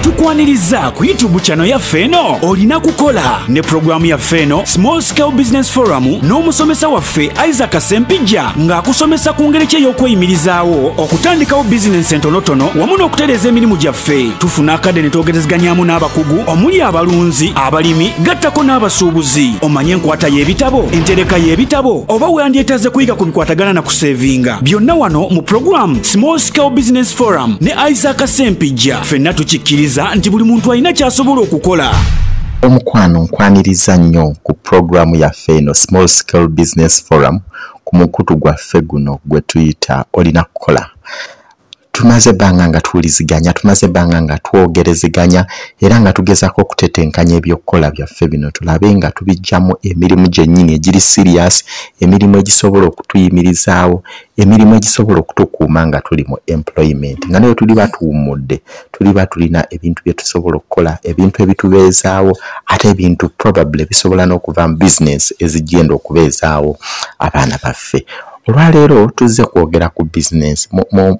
tukwaniriza ku YouTube channel ya Feno olina kukola ne programu ya Feno Small Scale Business Forum n'omusomesa waffe Isaac Sempijja ng'akusomesa ku ngeri kye y'okweyimirizaawo okutandikawo bizinensi entonotono wamu n'okutereeza emirimu gyaffe. Tufuna akadde ne twogerezeganyaamu n'abakugu omuli abalunzi, abalimi, gattako n'abasuubuzi. Omanye enkwata y'ebitabo, entereka y'ebitabo oba weyandyetaaze kuyiga ku bikwatagana na kusevinga. Byonna wano mu programu Small Scale Business Forum ne Isaac Sempijja. Ffenna tukikkiriza nti buli muntu alina ky'asobola okukola. Omukwano nkwaniriza nnyo ku programu ya Feno Small Scale Business Forum ku mukutu gwaffe guno gwe tuyita olina kukola. Tumaze banga nga tuwuliziganya, tumaze banga nga twogerezeganya era nga tugezako okutetenkanya ebyokukola byaffe bino tulabe nga tubijjamu emirimu gyennyini egiri serious, emirimu egisobola okutuyimirizaawo, emirimu egisobola okutukuuma nga tuli mu employment. Nga nayo tuliba tuwummudde, tuliba tulina ebintu bye tusobola okukola, ebintu ebitubeezaawo, ate ebintu probably bisobola n'okuva mu business ezigenda okubeezaawo abaana baffe. Olwaleero tuzze kwogera ku business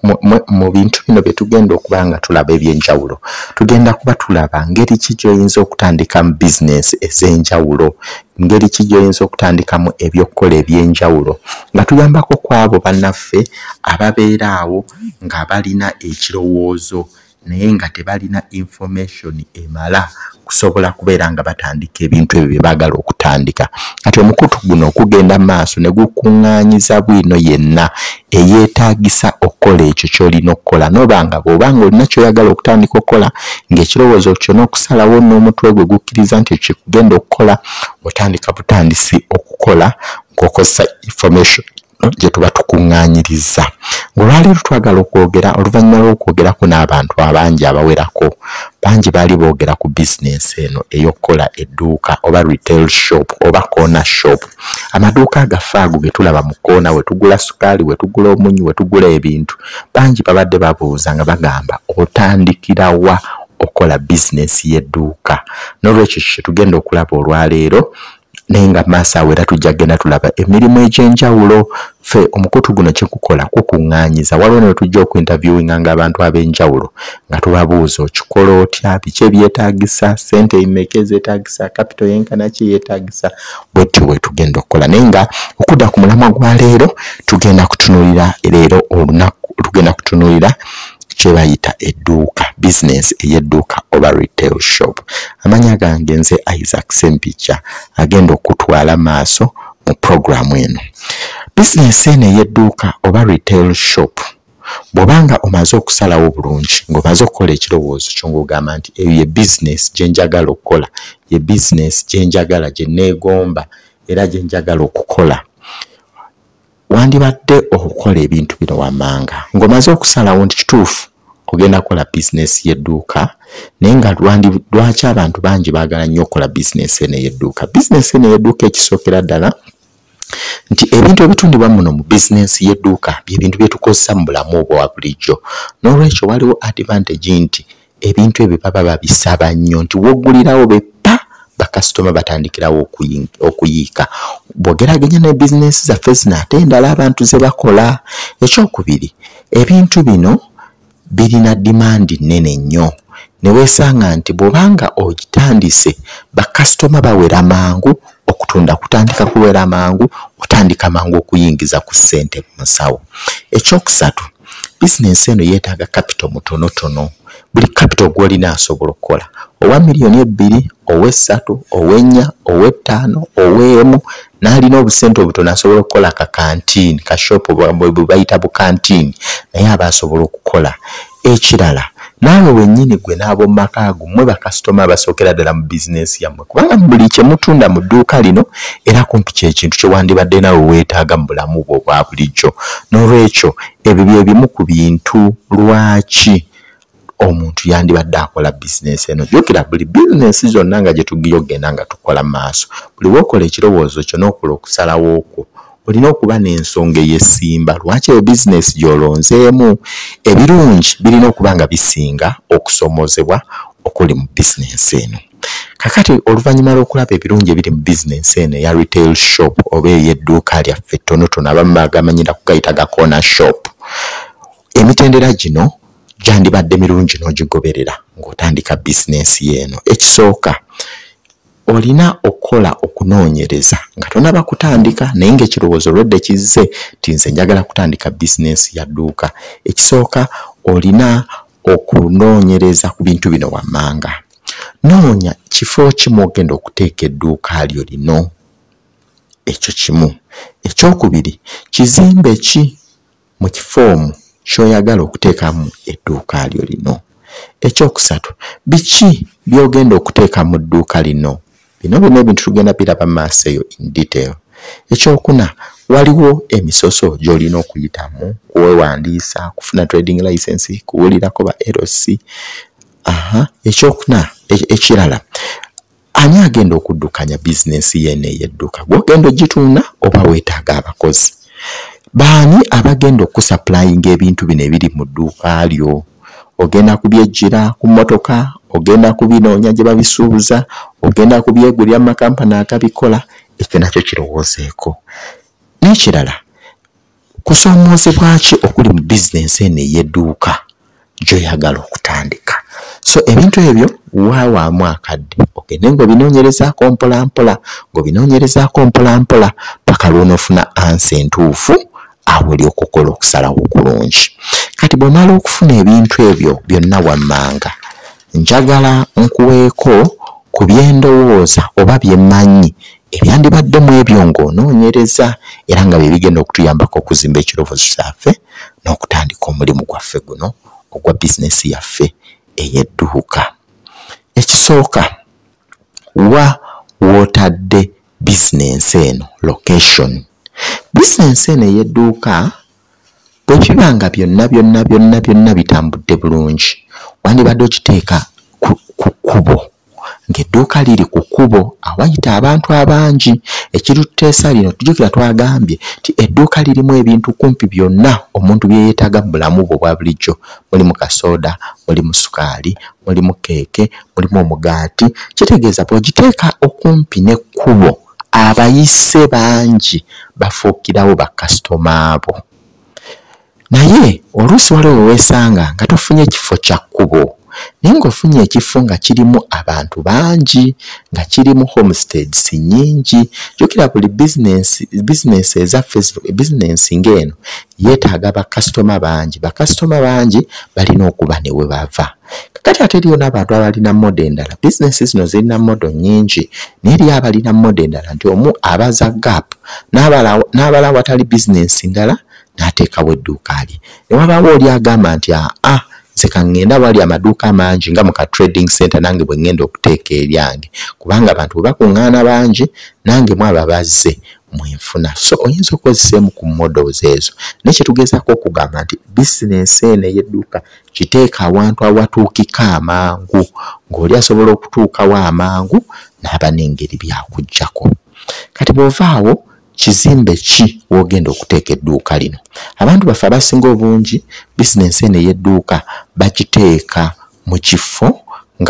mu bintu bino bye tugenda okuba nga tulaba ebyenjawulo. Tugenda kuba tulaba ngeri ki gy'oyinza okutandika mu business ez'enjawulo, ngeri ki gy'oyinza okutandikamu ebyokukola ebyenjawulo nga tuyambako ku abo bannaffe ababeera awo nga balina ekirowoozo naye nga tebalina information emala kusobola kubeera nga batandika ebintu ebyo bye baagala okutandika. Kati omukutu guno okugenda maaso ne gukuŋŋaanyiza bwino yenna eyeetaagisa okukola ekyo ky'olina okukola n'obanga bw'obanga olina ky'oyagala okutandika okukola ng'ekirowoozo kyo n'okusalawo n'omutwe gwe gukkiriza nti ekyo kigenda okukola otandika butandisi okukola ng'okozesa information gye tuba tukuŋŋaanyiriza. Ng'olwaleero twagala okwogera oluvannyuma lw'okwogerako n'abantu abangi abawerako. Bangi baali boogera ku bizinensi eno ey'okukola edduuka oba retail shop oba corner shop. Amaduuka agaffe ago ge tulaba mu koona we tugula sukaali, we tugula omunyu, we tugula ebintu. Bangi babadde babuuza nga bagamba otandikira wa okukola bizinensi y'edduuka. N'olwekyo kye tugenda okulaba olwaleero naye nga maaso awo era tujja genda tulaba emirimu egy'enjawulo. Ffe omukutu guno kye kukola kukuŋŋaanyiza waliwo ne tujja okuinterviewinga ng'abantu ab'enjawulo nga tubabuuza okikola otya, biki ebyetaagisa, ssente mmeka ezeetaagisa, kapito yenkana ki yeetaagisa, bwetyo bwe tugenda okukola. Naye nga okudda ku mulamwa gwa leero tugenda kutunuulira leero olunaku tugenda kutunuulira kye bayita edduuka, business ey'edduuka oba retail shop. Amanya gange nze Isaac Sempijja agenda okutwala maaso mu programu eno. Business eno ey'edduuka oba retail shop bw'obanga omaze okusalawo bulungi ng'omaze okukola ekirowoozo kyo ng'ogamba nti eyo ye business gye njagala okukola, ye business gye njagala, gye neegomba era gye njagala okukola, wandibadde okukola ebintu bino wammanga ng'omaze okusalawo nti kituufu ogenda kukola bizinensi y'edduuka naye nga lwaki abantu bangi baagala nnyo okukola bizinensi eno ey'edduuka. Bizinensi eno ey'edduuka ekisookera ddala nti ebintu ebitundibwa muno mu bizinensi y'edduuka by'ebintu bye tukozesa mu bulamu obwa bulijjo. N'olwekyo waliwo advantage nti ebintu ebyo baba babisaba nnyo nti w'oggulirawo beppa bakasitoma batandikirawo okuyiika. Bw'ogeraganya ne bizinensi zaffe zino ate endala abantu ze bakola. Ekyokubiri, ebintu bino birina dimandi nnene nnyo ne weesanga nti bw'obanga ogitandise bakasitoma bawera mangu, okutunda kutandika kuwera mangu, otandika mangu okuyingiza ku ssente mu nsawo. Ekyokusatu, bizinensi eno yeetaaga kapito mutonotono. Buli kapito gw'olina asobola okukola owa miliyoni 2, owa 3, owa 4, owa 5, owa 1 n'alina obusente obutono asobola okukola ka kantiini, ka shopu bwe bayita bukantiini, naye aba asobola okukola. Ekirala, naawe wennyini gwe n'ab'omu maka ago mmwe bakasitoma abasookera ddala mu bizinensi yammwe kubanga buli kye mutunda mu dduuka lino era kumpi ky'ekintu kye wandibadde nawe weetaaga mu bulamu bwo obwa bulijjo. N'olwekyo ebyo bye bimu ku bintu lwaki omuntu yandibadde akola bizinensi eno. Jjukira buli bizinensi zonna nga gye tugiyogenda nga tukola maaso, buli w'okola ekirowoozo kyo n'okola okusalawo okwo olina okuba n'ensonga eyesimba lwaki eyo bizinensi gy'olonzeemu. Ebirungi birina okuba nga bisinga okusomozebwa okuli mu bizinensi eno. Kakati oluvannyuma lw'okulaba ebirungi ebiri mu bizinensi eno eya retail shop oba ey'edduuka lyaffe ttonotono abamu bagamanyira kugayita ga corner shop, emitendera gino gyandibadde mirungi n'ogigoberera ng'otandika bizinesi y'eno. Ekisooka olina okukola okunoonyereza nga tonaba kutandika naye ng'ekirowoozo olwedde kizze ti nze njagala kutandika bizinesi ya dduuka. Ekisooka olina okunoonyereza ku bintu bino wammanga. Noonya kifo kimu ogenda okuteeka edduuka lyo lino. Ekyo kimu. Ekyokubiri, kizimbe ki mu kifoomu ky'oyagala okuteekamu edduuka lyo lino. Ekyokusatu, biki by'ogenda okuteeka mu dduuka lino. Bino byonna ebintu tugenda biraba maaso eyo in detail. Ekyokuna, waliwo emisoso gy'olina okuyitamu kuwewandiisa, kufuna trading license, kuwulirako ba LC. Ekyokuna, ekirala, ani agenda okuddukanya bizinesi y'eno ey'edduuka? Gw'ogenda ogitunda oba weetaaga abakozi? Baani abagenda okusupplyinga ebintu bino ebiri mu dduuka lyo? Ogenda kubyejjira ku mmotoka, ogenda kubinoonya gye babisuubuza, ogenda kubyegulira mu makampani agabikola? Ekyo nakyo kirowoozeeko. N'ekirala, kusoomoozebwa ki okuli mu bizinesi eno ey'edduuka gy'oyagala okutandika? So ebintu ebyo waawaamu akadde ogende ng'obinoonyerezaako mpolampola paka lw'onoofuna ansa entuufu awo oli okukola okusalawo okulungi. Kati bw'omala okufuna ebintu ebyo byonna wammanga, njagala nkuweeko ku byendowooza oba byemmanyi ebyandibaddemu ebyo ng'onoonyereza era nga bye bigenda okutuyambako okuzimba ekirowoozo kyaffe n'okutandika omulimu gwaffe guno ogwa bizinesi yaffe ey'edduuka. Ekisooka, wa wootadde bizinesi eno, location. Bizinesi eno ey'edduuka bwe kiba nga byonna bitambudde bulungi, wandibadde okiteeka ku kkubo, ng'edduuka liri ku kkubo awayita abantu abangi. Ekirutteesa lino tujjukira twagambye ti edduuka lirimu ebintu kumpi byonna omuntu bye yeetaaga mu bulamu bwe obwa bulijjo. Mulimu kasooda, mulimu sukaali, mulimu keeke, mulimu omugaati. Kitegeeza bw'ogiteeka okumpi n'ekkubo, abayise bangi bafuukirawo bakasitoma abo. Naye oluusi waliwo weesanga nga tofunye ekifo kya kkubo, naye ng'ofunye ekifo nga kirimu abantu bangi, nga kirimu homesteads nnyingi. Jjukira buli bizinesi ezaffe, bizinesi ng'eno yeetaaga bakasitoma bangi. Bakasitoma bangi balina okuba ne we bava. Kakati ate eriyo n'abantu abalina mmodo endala. Bizinesi zino zirina mmodo nnyingi, naye eriyo abalina mmodo endala nti omu abaza gap n'abala watali bizinesi ndala n'ateekawo edduuka lye. Ne wabaawo oli agamba nti nze kaŋŋenda wali amaduuka mangi nga mu ka trading center nange bwe ŋŋenda okuteeka eryange, kubanga abantu bwe bakuŋŋaana bangi nange mu abo bazze mwenfuna. So oyinza okukozesa emu ku models ezo. Naye kye tugezaako okugamba nti bizinesi eno ey'edduuka kiteeka awantu awatuukika amangu, ng'oli asobola okutuukawo amangu n'aba n'engeri byakuggyako. Kati bw'ovaawo, kizimbe ki w'ogenda okuteeka edduuka lino? Abantu baffe abasinga obungi bizinesi eno ey'edduuka bagiteeka mu kifo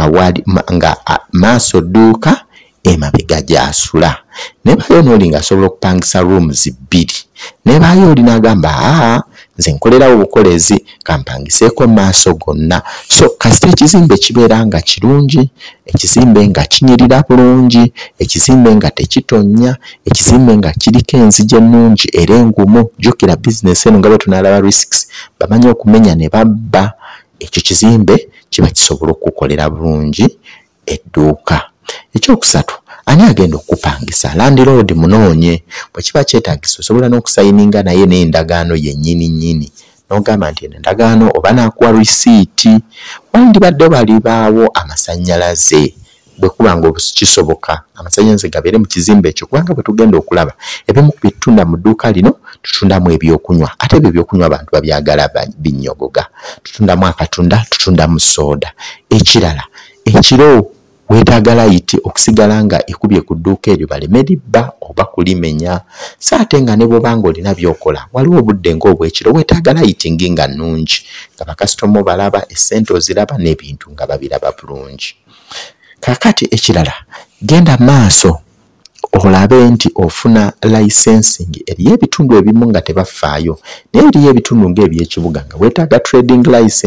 nga maaso dduuka emabega gy'asula. Nebaayo n'oli ng'asobola okupangisa rooms 2. Nebaayo oli n'agamba nze nkolerawo obukolezi kampangiseeko maaso gonna. So kasita ekizimbe kibeera nga kirungi, ekizimbe nga kinyirira bulungi, ekizimbe nga tekitonnya, ekizimbe nga kiriko enzigi ennungi era engumu. Jjukira bizinesi eno nga bwe tunaalaba risks, bamanyi okumenya ne babba. Ekyo kizimbe kiba kisobola okukolera bulungi edduuka. Ekyokusatu, ani agenda okupangisa? Landlord munoonye. Bwe kiba kyetaagisa osobola n'okusayininga naye n'endagaano yennyini n'ogamba nti endagaano oba n'akuwa risiiti. Wandibadde balibaawo amasannyalaze bwe kuba nga kisoboka amasannyalaze gabeere mu kizimbe ekyo, kubanga bwe tugenda okulaba ebimu ku bitunda mu dduuka lino tutundamu ebyokunywa, ate ebyo ebyokunywa abantu babyagala binnyogoga. Tutundamu akatunda, tutundamu sooda. Ekirala, ekiro weetaaga layiti okusigala nga ekubye ku dduuka eryo baleme libba oba kulimenya. So ate nga ne bw'obanga olina by'okola waliwo obudde ng'obwekiro weetaaga layitingi nga nnungi, nga bakasitoma balaba, essente oziraba n'ebintu nga babiraba bulungi. Kakati ekirala, genda maaso olabe nti ofuna licensing eriyo ebitundu ebimu nga tebafaayo naye eriyo ebitundu ng'ebyekibuga nga weetaaga trading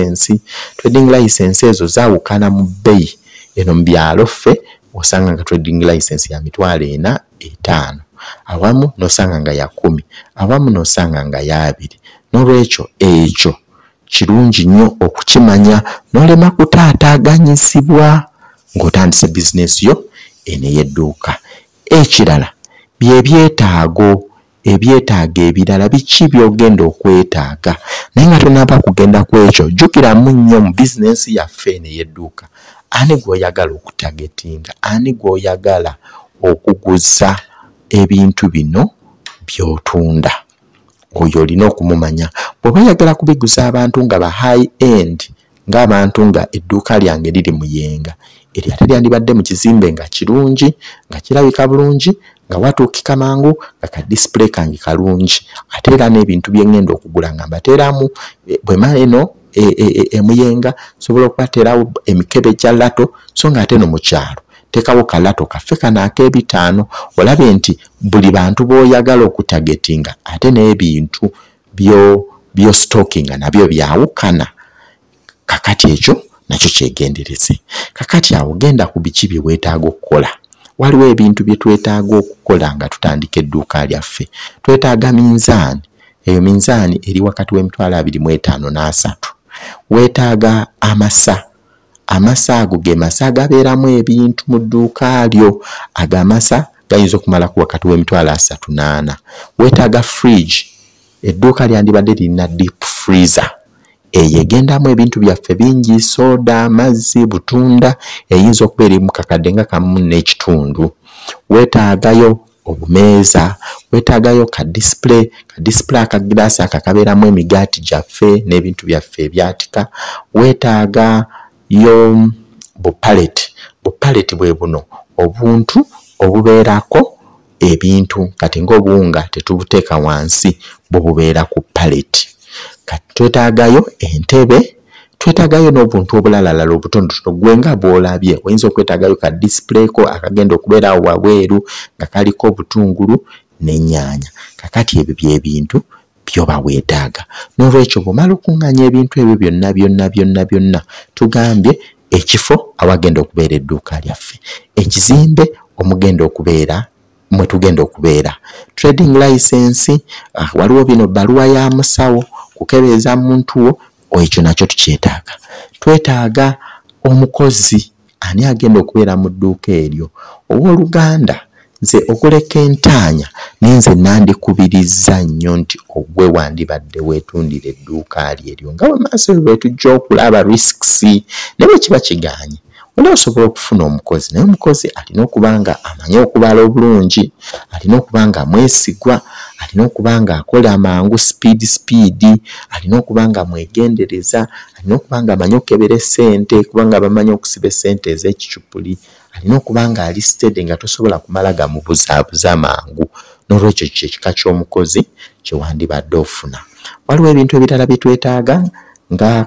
license ezo zaawukana mu bbeeyi eno mu byalo ffe osanga nga trading license ya $4,000 5 awamu nosanga nga ya 10 awamu nosanga nga ya 2 n'olwekyo ekyo kirungi nnyo okukimanya n'olema kutaataaganyizibwa ng'otandise bizinesi yo eno ey'edduuka. Ekirala by'ebyetaago ebirala biki by'ogenda okwetaaga naye nga tonaba kugenda ku ekyo jjukiramu nnyo mu bizinesi yaffe eno ey'edduuka ani gw'oyagala okutagetinga ani gw'oyagala okuguza ebintu bino by'otunda oyo olina okumumanya bw'oba oyagala kubiguza abantu nga ba high end ng'abantu nga edduuka lyange liri mu Yenga eryo ate lyandibadde mu kizimbe nga kirungi nga kirabika bulungi nga watuukika mangu nga ka display kange kalungi ate era n'ebintu bye ngenda okugula nga mbateeramu bwema eno emuyenga sobola okubateerawo emikebe gya lato so nga ate no mu kyalo tekawo kalato kaffe kano ak'ebitaano olabe nti buli bantu b'oyagala okutagetinga ate n'ebintu byo stocking nabyo byawukana kakati ekyo nakyo kyegendereze. Kakati awo genda ku biki bye weetaaga okukola. Waliwo ebintu bye twetaaga okukola nga tutandika edduuka lyaffe. Twetaaga minzaani. Eyo minzaani eri wakati w'25 n'3. Weetaaga amasa. Amasa ago ge masa gabeeramu ebintu mu dduuka lyo. Agamasa gayinza okumala ku wakati w'38 4. Weetaaga fridge. Edduuka lyandibadde lirina deep freezer. Eyegendamu ebintu byaffe bingi soda amazzi butunda eyinza okubeera mu kakadde nga kamu n'ekitundu. Weetaagayo obumeeza, weetaagayo ka display akagiraasi akakabeeramu emigaati gyaffe n'ebintu byaffe ebyatika. Weetaagayo bupaleti bwe buno obuntu obubeerako ebintu kati ng'obuwunga tetubuteeka wansi bubeera ku paleti. Twetaagayo entebe, twetaagayo n'obuntu obulalala obutonotono gwe nga bw'olabye oyinza okwetaagayo ka display ko akagenda okubeera awo wabweru nga kaliko obutungulu n'ennyaanya. Kakati ebyo by'ebintu byoba weetaaga. N'olwekyo bw'omala okuŋŋaanya ebintu ebyo byonna tugambye ekifo awagenda okubeera edduuka lyaffe, ekizimbe omugenda okubeera mwe tugenda okubeera, trading license, waliwo bino bbaluwa ya musawo kukebeeza muntu wo ekyo nakyo tukyetaaga. Twetaaga omukozi ani agenda okubeera mu dduuka eryo. Owooluganda nze okuleka entaanya nenze nandikubirizza nnyo nti ogwe wandibadde weetundira edduuka eryo nga bamaaso bwe tujja okulaba risks ne bwe kiba kigaanye. Wala osobola okufuna omukozi naye omukozi alina okuba nga amanyi okubala obulungi, alina okuba nga mwesigwa, alina okuba nga akola amangu speed, alina okuba nga mwegendereza, alina okuba nga amanyi okebera ssente kubanga bamanyi okusiba ssente ez'ekicupuli, alina okuba nga ali steady nga tosobola kumala gamubuzaabuza mangu. N'olwekyo kyekika ky'omukozi kye wandibadde ofuna. Waliwo ebintu ebirala bye twetaaga nga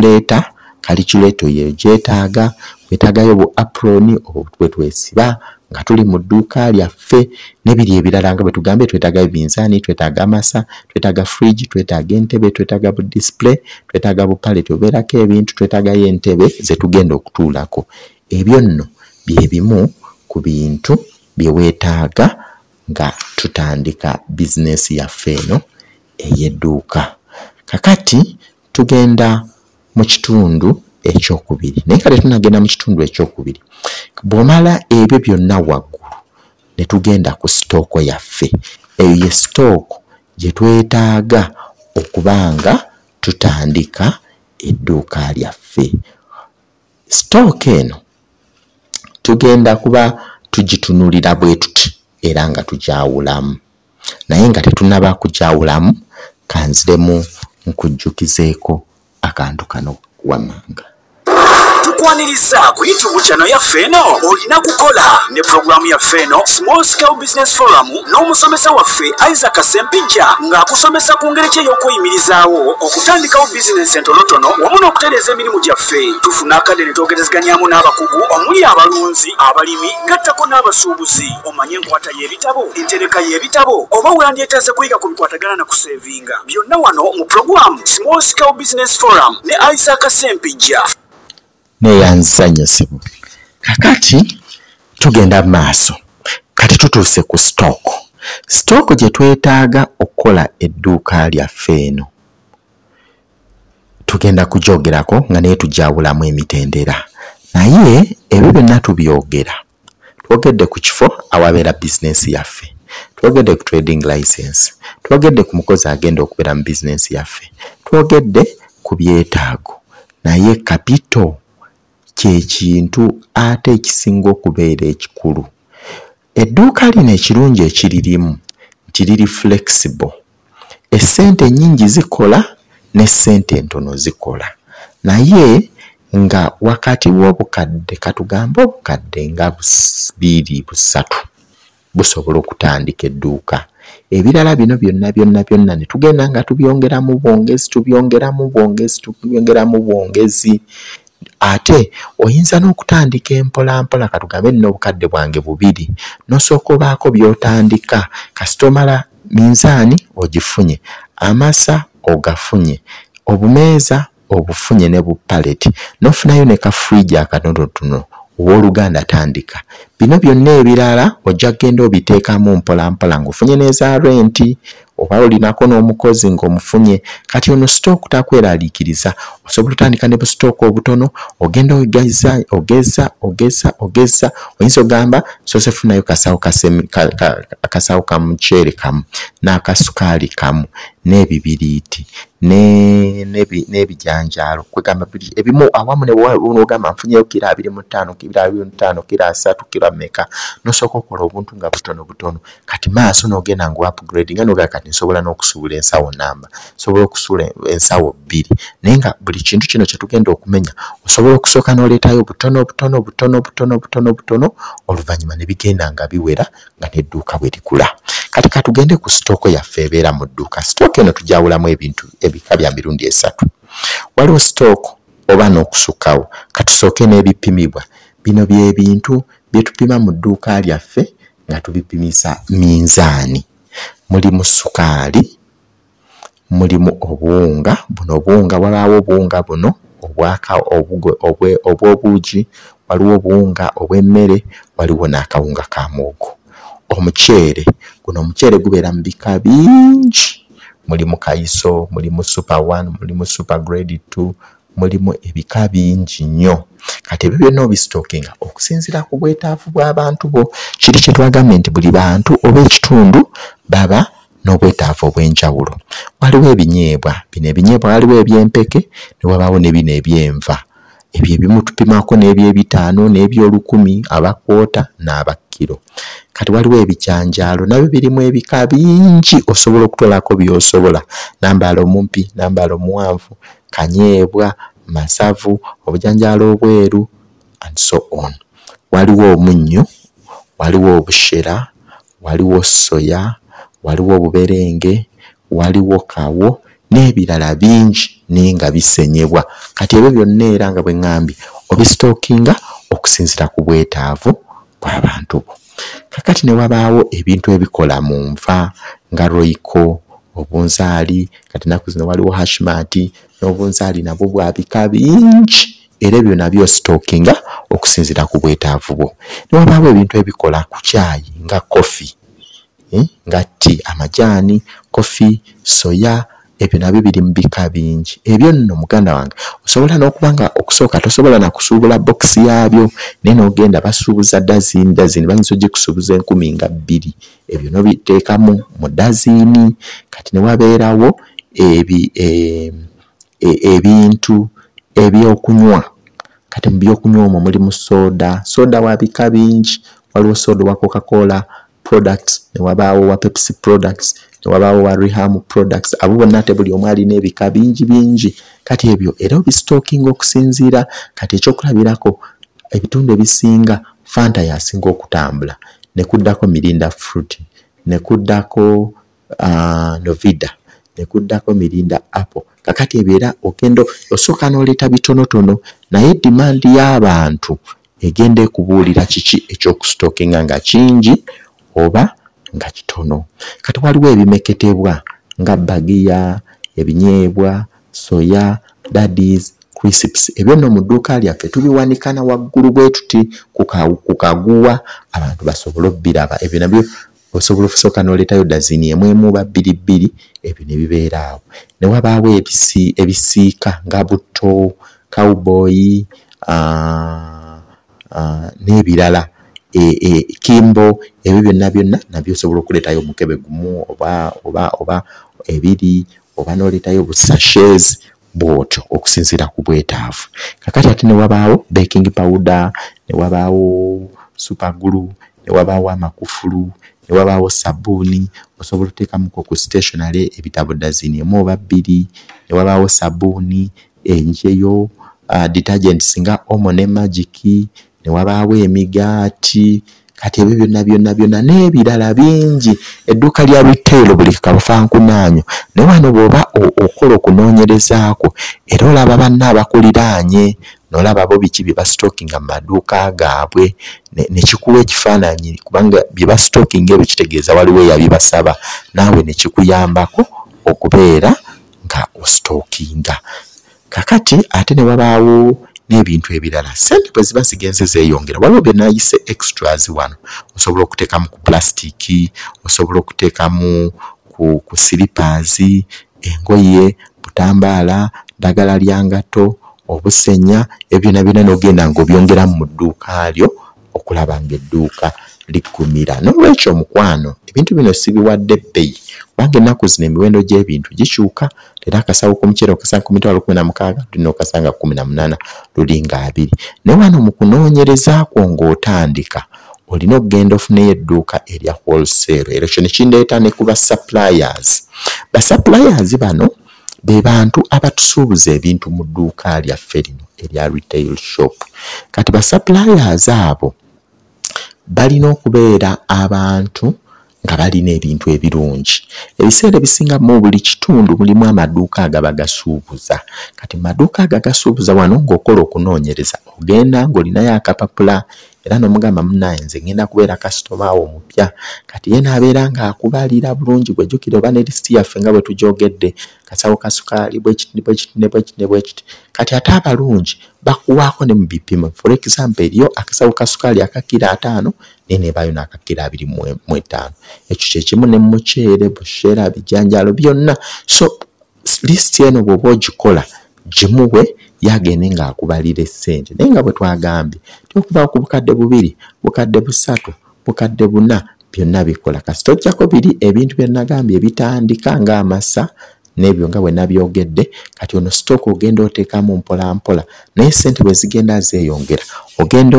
calculator ye gyetaaga. Wetaagayo bu apron obwe twesiba nga tuli mu dduuka lyaffe n'ebiri ebirala nga bwe tugambye. Twetaaga binzaani, twetaaga amasa, twetaaga fridge, twetaaga entebe, twetaaga bu display, twetaaga bu pallet obeerako ebintu, twetaagayo entebe ze tugenda okutuulako. Ebyo nno bye bimu ku bintu bye weetaaga nga tutandika bizinesi yaffe eno ey'edduuka. Kakati tugenda mu kitundu ekyokubiri. Naye kale tunagenda mu kitundu ekyokubiri. Bw'omala ebyo byonna waggulu ne tugenda ku sitooko yaffe. Eyo ye sitooko gye twetaaga okuba nga tutandika edduuka lyaffe. Sitooko eno tugenda kuba tugitunulira bwe tuti era nga tugyawulamu. Naye nga tetunaba kugyawulamu kanziremu nkujjukizeeko akantu kano wammanga. tukwaniriza ku YouTube channel ya Feno olina kukola ne programu ya Feno Small Scale Business Forum n'omusomesa waffe Isaac Sempijja ng'akusomesa ku ngeri ki ey'okweyimirizaawo okutandikawo bizinensi entonotono wamu n'okutereeza emirimu gyaffe. Tufuna akadde ne twogerezeganyaamu n'abakugu omuli abalunzi, abalimi, gattako n'abasuubuzi. Omanye enkwata y'ebitabo, entereka y'ebitabo oba weyandyetaaze kuyiga ku bikwatagana na kuseevinga. Byonna wano mu programu Small Scale Business Forum ne Isaac Sempijja. Neyanzanyisibu kakati tugenda maaso kati tutuuse ku stock gye twetaaga okukola edduuka lyaffe eno tugenda kujogerako nga naye tujawulamu emitendera naye ebyo byonna tubyogera twogedde ku kifo awabeera bizinensi yaffe, twogedde ku trading license, twogedde ku mukozi agenda okubeera mu bizinensi yaffe, twogedde ku byetaago naye kapito kintu ate ekisinga okubeera ekikulu. Edduuka lino ekirungi ekiririmu nti liri flexible. Essente nnyingi zikola ne ssente entono zikola naye nga wakati w'obukadde katugambe obukadde nga 2-3 busobola okutandika edduuka. Ebirala bino byonna ne tugenda nga tubyongeramu bwongezi ate oyinza n'okutandika empolampola katugambe nina obukadde bwange 2 nosooka obaako by'otandika kasita omala minzaani ogifunye, amasa ogafunye, obumeeza obufunye ne bupaleti nofunayo ne kafriji akatonotono owooluganda tandika. Bino byonna ebirala ojja kgenda obiteekamu mpolampola ng'ofunye n'eza renti oba olinako n'omukozi ng'omufunye. Kati ono stock takweraliikiriza osobola otandika ne busitooko obutono ogenda ogeza oyinza ogamba soose funayo akasawo ka muceere kamu n'akasukaali kamu n'ebibiriiti n'ebijanjaalo kwegamba ebimu awamu n'ogamba nfunyeyo kilo 25 kilo 5 kilo 3 kilo meka nosooka okola obuntu nga butono kati maaso n'ogenda ngu upgrade nga n'ogamba kati nsobola n'okusuula ensawo namba, nsobola okusuula ensawo 2 naye nga buli kintu kino kye tugenda okumenya osobola okusooka n'oleetayo butono oluvannyuma ne bigenda nga biwera nga n'edduuka bwe likula. Kati katugende ku sitooko yaffe ebeera mu dduuka. Sitooka eno tujawulamu ebintu ebika bya mirundi 3. Waliwo sitooko oba n'okusukkawo katusooke n'ebipimibwa. Bino by'ebintu bye tupima mu dduuka lyaffe nga tubipimisa minzaani. Mulimu sukaali, mulimu obuwunga, buno obuwunga wabaawo obuwunga buno obw'obuugi, waliwo obuwunga obw'emmere, waliwo n'akawunga ka muwogo. Omuceere, guno omuceere gubeera mu bika bingi, mulimu kayiso, mulimu super 1, mulimu super grade 2, mulimu ebika bingi nnyo. Kati ebyo byonna obisitookinga okusinziira ku bwetaavu bw'abantu bo. Kiri kye twagambye nti buli bantu oba ekitundu baba n'obwetaavu obw'enjawulo. Waliwo ebinyeebwa, bino ebinyeebwa waliwo eby'empeke ne wabaawo ne bino eby'enva. Ebyo ebimu tupimako n'eby'ebitaano n'eby'olukumi, abakwota n'abakiro. Kati waliwo ebijanjaalo nabyo birimu ebika bingi osobola okutolako by'osobola. Nambaala omumpi, nambaala omuwanvu, kanyeebwa, masavu, obujanjaalo obweru and so on. Waliwo omunnyo, waliwo obushera, waliwo soya, waliwo obuberenge, waliwo kawo n'ebirala bingi naye nga bisenyebwa. Kati ebyo byonna era nga bwe ŋŋambye obisitookinga okusinziira ku bwetaavu bw'abantu bo. Kakati ne wabaawo ebintu ebikola mu nva nga royco, obunzaali, kati naku zino waliwo hashmati n'obunzaali nabwo bwa bika bingi era ebyo nabyo sitookinga okusinziira ku bwetaavu bwo. Ne wabaawo ebintu ebikola ku caayi nga kofi, nga tea, amajaani, kofi, soya, ebyo nabyo biri mu bika bingi. Ebyo nno muganda wange osobola n'okuba nga okusooka tosobola na kusuubula bokisi yaabyo naye n'ogenda basuubuza dazini bayinza ogikusuubuza 10,000. Ebyo n'obiteekamu mu dazini. Kati ne wabeerawo ebintu ebyokunywa. Kati mu byokunywa omwo mulimu soda wa bika bingi. Waliwo soda wa Coca-Cola products ne wabaawo wa Pepsi products wabaawo wa Reham products abo bonna ate buli omu alina ebika bingi kati ebyo era obistocking okusinziira kati ekyokulabirako ebitundu ebisinga Fanta yasinga okutambula ne kuddako Mirinda Fruit ne kuddako Novida ne kuddako Mirinda Apple kakati ebiera ogendo osooka n'oleeta bitonotono naye demand y'abantu egenda ekubuulira kiki ekyokusitookinga nga kingi oba nga kitono kati waliwo ebimeketebwa nga bagiya ebinyeebwa soya daddies crisps ebyo nno mu dduuka lyaffe tubiwanikana waggulu bwe tuti ku kaguwa abantu basobole obbiraba ebyo nabyo osobola okusooka n'oleetayo dazini emu ba bbiri ebyo ne bibeera awo ne wabaawo ebisiika nga butto cowboy n'ebirala kimbo ebyo byonna nabyo osobola okuleetayo omukebe gumu oba ebiri oba n'oleetayo busashes bwotyo okusinziira ku bwetaavu kakati ate ne wabaawo baking powder ne wabaawo super glue ne wabaawo amakufulu ne wabaawo sabbuuni osobola oteekamuko ku stationary ebitabo dazini emu oba bbiri ne wabaawo sabbuuni enjeyo detergents nga Omo ne Magic ne wabaawo emigaati kati ebyo byonna n'ebirala bingi edduuka lya retail buli kabufankunaanyo ne wano bw'oba okola okunoonyerezaako era olaba banna abakuliraanye n'olaba bo biki bye basitookinga mu maduuka gaabwe ne kikuwa ekifaananyi kubanga bye basitookinga ebyo kitegeeza waliwo eyabibasaba naawe ne kikuyambako okubeera nga ositookinga kakati ate ne wabaawo n'ebintu ebirala sente bwe ziba zigenze zeeyongera waliwo bye naayise extras wano osobola okuteekamu ku plastic osobola okuteekamu ku slippers engoye butambaala ddagala lya ngato obusenya ebyo byonna n'ogenda ng'obyongeramu mu dduuka lyo okulaba ng'edduuka liggumira n'olwekyo omukwano ebintu bino sibiwadde bbeeyi kubanga ennaku zino emiwendo gy'ebintu gikyuka era akasawo k'omuceere okasanga ku mitwalo 16 tulina okasanga 18 lulinga 2 ne wano mu kunoonyerezaako ng'otandika olina okugenda ofuneyo edduuka erya wholesale era ekyo ne kindeeta ne ku basuppliers bano be bantu abatusuubuza ebintu mu dduuka lyaffe lino erya retail shop kati basuppliers abo balina okubeera abantu nga balina ebintu ebirungi ebiseera ebisinga mu buli kitundu mulimu amaduuka agaba gasuubuza kati maduuka agagasuubuza wano ng'okola okunoonyereza ogenda ng'olinayo akapapula era n'omugamba munnaye nze ngenda kubeera kasitoma awo omupya kati ye n'abeera ng'akubalira bulungi bwejjukire oba ne lisiti yaffe nga bwe tugyogedde kasawo ka sukaali bwekiti kati ate abalungi bakuwaako ne mu bipimo for example eriyo akasawo ka sukaali aka kilo 5 neneebaayo n'aka kilo 25 ekyo kyekimu ne muceere bushera bijanjalo byonna so lisiti eno bw'oba ogikola gimuwe yagende ng'akubalira essente naye nga bwe twagambye okuva ku bukadde 2 bukadde 3 bukadde 4 byonna bikola kasita ojjako biri ebintu bye nagambye ebitandika ng'amasa n'ebyo nga bwe nabyogedde kati ono stock ogenda oteekamu mpola naye ssente bwe zigenda zeeyongera ogenda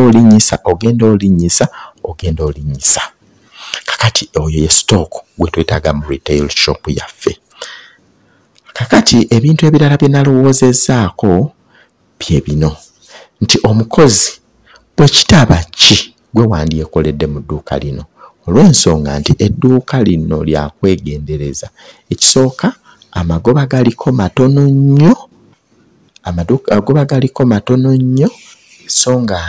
olinnyisa kakati oyo ye stock gwe twetaaga mu retail shop yaffe kakati ebintu ebirala bye nalowoozezaako bye bino nti omukozi bwe kitaba ki gwe wandyekoledde mu dduuka lino olw'ensonga nti edduuka lino lyakwegendereza ekisooka amagoba galiko matono nnyo so nga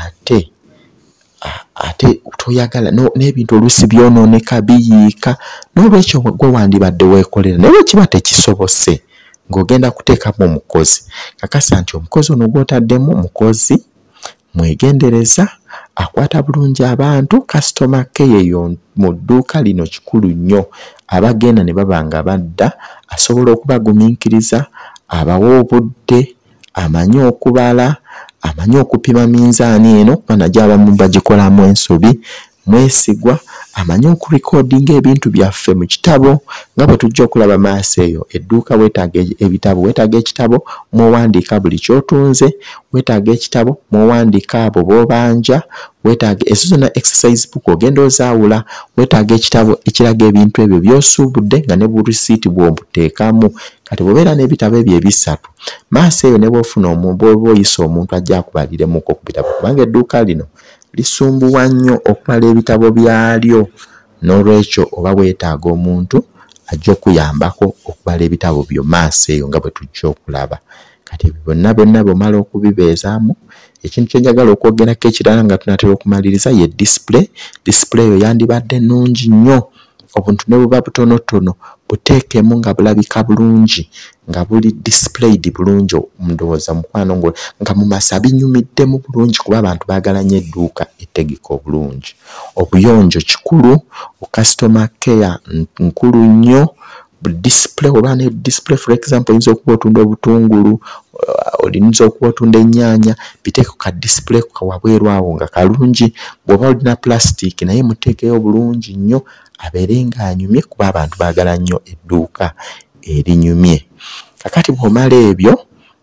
ate toyagala n'ebintu oluusi byonooneka biyiika n'olwekyo gwe wandibadde weekolera naye wekiba tekisobose ng'ogenda kuteekamu omukozi kakasa nti omukozi ono gw'otaddemu mukozi mwegendereza akwata bulungi abantu kasitoma ke yeyo mu dduuka lino kikulu nnyo abagenda ne baba nga badda asobola okubagumiikiriza abawa obudde amanyi okubala amanyi okupima minzaani eno kuba najyo abamu bagikolamu ensobi mwesigwa amanyi okurecordinga ebintu byaffe mu kitabo nga bwe tujja okulaba maaso eyo. Edduuka weetaaga ebitabo, weetaaga ekitabo mw'owandiika buli ky'otunze, weetaaga ekitabo mw'owandiika abo b'obanja, weetaaga ezo zonna exercise book ogenda ozaawula, weetaaga ekitabo ekiraga ebintu ebyo by'osuubudde nga ne burisiiti bw'obuteekamu. Kati bw'obeera n'ebitabo ebyo ebisatu, maaso eyo ne bw'ofuna omuntu bw'oba oyisa omuntu ajja akubalirimuko ku bitabo, kubanga edduuka lino lisumbuwa nnyo okubala ebitabo byalyo. N'olwekyo oba weetaaga omuntu ajja okuyambako okubala ebitabo byo maaso eyo nga bwe tujja okulaba. Kati byonna bw'omala okubibeezaamu, ekintu kye njagala okwogerako ekirala nga tunatera okumaliriza ye display. Display eyo yandibadde nnungi nnyo, obuntu ne buba butonotono buteekemu nga bulabika bulungi, nga buli displayed bulungi. Ndowooza mukwano nga mu masa binyumiddemu bulungi, kuba abantu baagala nnyo edduuka ettegeka obulungi. Obuyonjo kikulu, customer care nkulu nnyo. Display oba ne display, for example oyinza okuba otunda obutungulu, oyinza okuba otunda ennyaanya, biteeke ku ka display ku kawabweru awo nga kalungi. Bw'oba olina plastic naye muteekeyo bulungi nnyo abeere ng'anyumye, kuba abantu baagala nnyo edduuka erinyumye. Kakati bw'omala ebyo,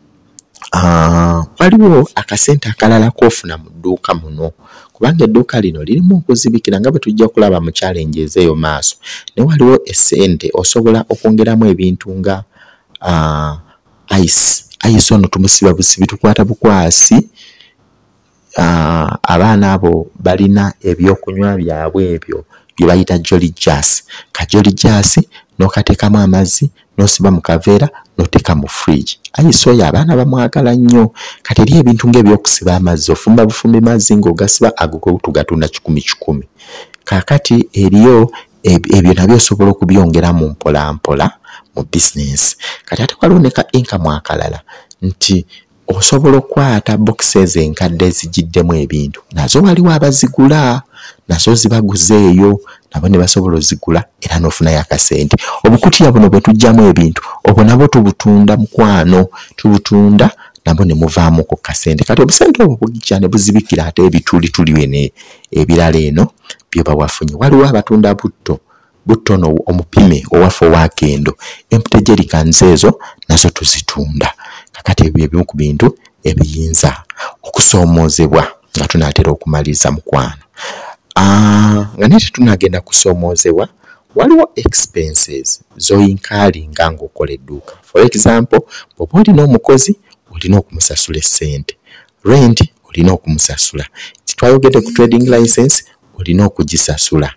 waliwo akasente akalala k'ofuna mu dduuka muno, kubanga edduuka lino lirimu okuzibikira nga bwe tujja kulaba mu challenges eyo maaso. Ne waliwo essente osobola okwongeramu ebintu nga ice ono tumusiba busibi, tukwata bukwasi. Abaana abo balina ebyokunywa byabwe ebyo bye bayita jolly jazz. Ka jolly jazz n'okateekamu amazzi n'osiba mu kaveera n'oteeka mu fridge. Ice oyo abaana bamwagala nnyo. Kati eri ebintu ng'ebyokusiba amazzi, ofumba bufumbi mazzi ng'ogasiba ago tugatunda 10. Kaakati eriyo ebyo nabyo osobola okubyongeramu mpola mu business. Kati ate waliwo ne ka income akalala, nti osobola okwata boxes enkadde ezigiddemu ebintu, nazo waliwo abazigula, nazo zibaguzeeyo, nabo ne basobola ozigula era n'ofunayo akasente. Obukutiya buno bwe tujjamu ebintu, obwo nabo tubutunda mukwano, tubutunda nabo ne muvaamu ku kasente. Kati obusente obwo bugijja ne buzibikira ate ebituli bene ebirala eno bye bawafunye. Waliwo abatunda butto no omupime owaffe owakendo, empty jerrycans ezo nazo tuzitunda. Kakati ebyo ebimu ku bintu ebiyinza okusoomoozebwa nga tunaatera okumaliriza mukwano. Nga naye tetunagenda kusoomoozebwa, waliwo expenses zoyinkaalinga ng'okola edduuka. For example, bw'oba olina omukozi olina okumusasula essente, rent olina okumusasula, twayogedde ku trading license olina okugisasula.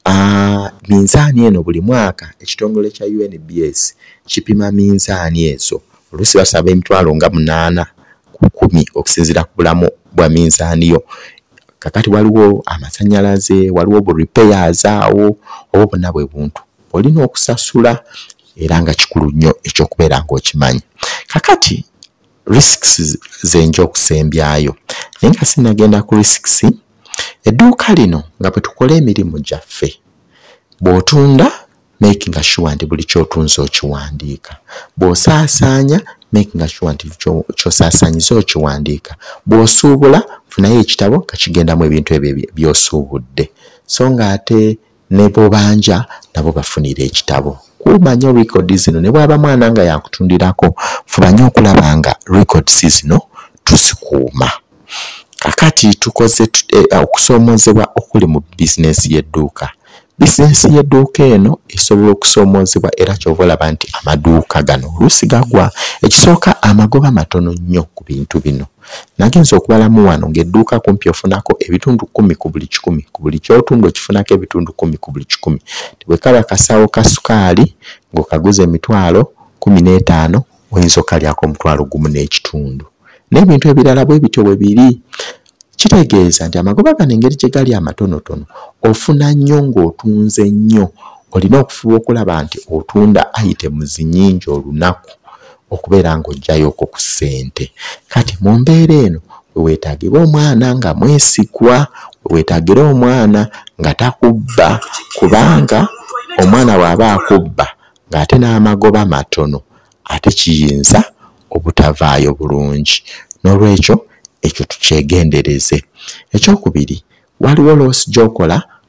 Minzaani eno buli mwaka ekitongole kya UNBS kipima minzaani ezo. Oluusi basaba emitwalo nga 8 ku 10 okusinziira ku bulamu bwa minzaani yo. Kakati waliwo amasannyalaze, waliwo bu repairs awo, oba bonna bwe buntu olina okusasula, era nga kikulu nnyo ekyokubeera ng'okimanyi. Kakati risks zenja okusembyayo, naye nga sinagenda ku risks, edduuka lino nga bwe tukola emirimu gyaffe, bw'otunda making sure nti buli ky'otunze okiwandiika, bw'osaasaanya making sure nti ky'osaasaanyiza okiwandiika, bw'osuubula funayo ekitabo nga kigendamu ebintu ebyo by'osuubudde, so ng'ate ne bw'obanja nabo bafunira ekitabo. Kuuma nnyo records zino, ne bw'aba mwana nga yakutundirako, fuba nnyo okulaba nga records zino tuzikuuma. Kakati tukoze okusoomoozebwa okuli mu bizinesi y'edduuka. Bizinesi y'edduuka eno esobola okusoomoozebwa, era ky'ova olaba nti amaduuka gano oluusi gagwa. Ekisooka, amagoba matono nnyo ku bintu bino. Nagenza okubalamu wano ng'edduuka kumpi ofunako ebitundu 10 ku buli 10, ku buli ky'otunda okifunako ebitundu 10 ku buli 10. Bwe kaba kasawo ka sukaali ng'okaguza emitwalo 15, oyinza okalyako omutwalo gumu n'ekitundu. N'ebintu ebirala bwe bityo bwe biri. Kitegeeza nti amagoba gano engeri gye gali amatonotono, ofuna nnyo ng'otunze nnyo. Olina okufuba okulaba nti otunda items nnyingi olunaku okubeera ng'ojjayoko ku ssente. Kati mu mbeera eno weetaagira omwana nga mwesigwa, weetaagira omwana nga takubba, kubanga omwana bw'aba akubba ng'ate n'amagoba matono, ate kiyinza obutavaayo bulungi. N'olwekyo ekyo tukyegendereze. Ekyokubiri, waliwo loss gy'okola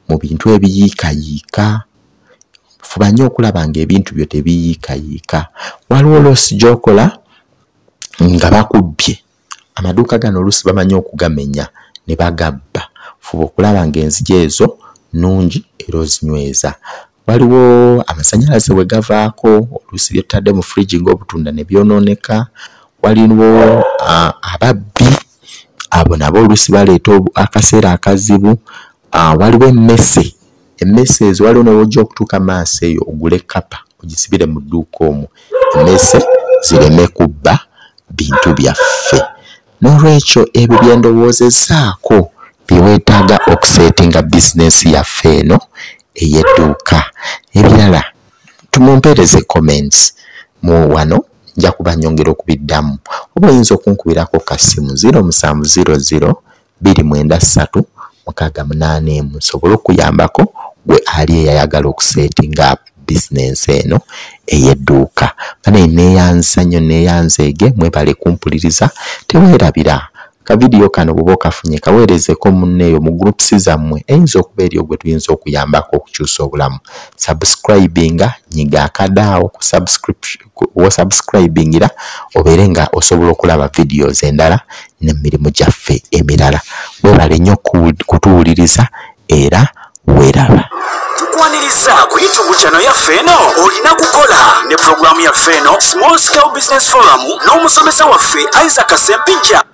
mu bintu ebiyiikayiika. Fuba nnyo okulaba ng'ebintu byo tebiyiikayiika. Waliwo oluusi gy'okola nga bakubbye. Amaduuka gano oluusi bamanyi okugamenya ne bagabba. Fuba okulaba ng'enzigi ezo nnungi era ozinyweza. Waliwo amasannyalaze bwe gavaako oluusi by'ottadde mu fridge ng'obutunda ne byonooneka. Waliwo ababbi abo nabo oluusi baleeta akaseera akazibu. Waliwo emmese ezo waliwo n'ojja okutuuka maaso eyo ogule kapa ogisibire mu dduuka omwo emmese zireme kubba bintu byaffe. N'olwekyo ebyo bye ndowoozezaako bye weetaaga okuseetinga bizinensi yaffe eno ey'edduuka. Ebirala tumumpeereze comments mu wano nja kuba nnyongera okubiddamu. Oba oyinza okunkubirako kasimu 0700 293 684 nsobole okuyambako gwe ali eyayagala okuseetinga bizinensi eno ey'edduuka. Bane neeyanza nnyo neeyanzeege mwebale kumpuliriza. Teweerabira kavidiyo kano bw'oba okafunye kaweerezeko munneeyo mu groups zammwe eyinza okuba eriyo gwe tuyinza okuyambako okukyusa obulamu. Subscribinga nyiga akadaawo subscribingira obeere nga osobola okulaba videos endala n'emirimu gyaffe emirala. Weebale nnyo kutuwuliriza era weeraba. Tukwaniriza ku YouTube channel yaffe eno olina kukola ne programu yaffe eno Small Scale Business Forum n'omusomesa waffe Isaac Sempijja.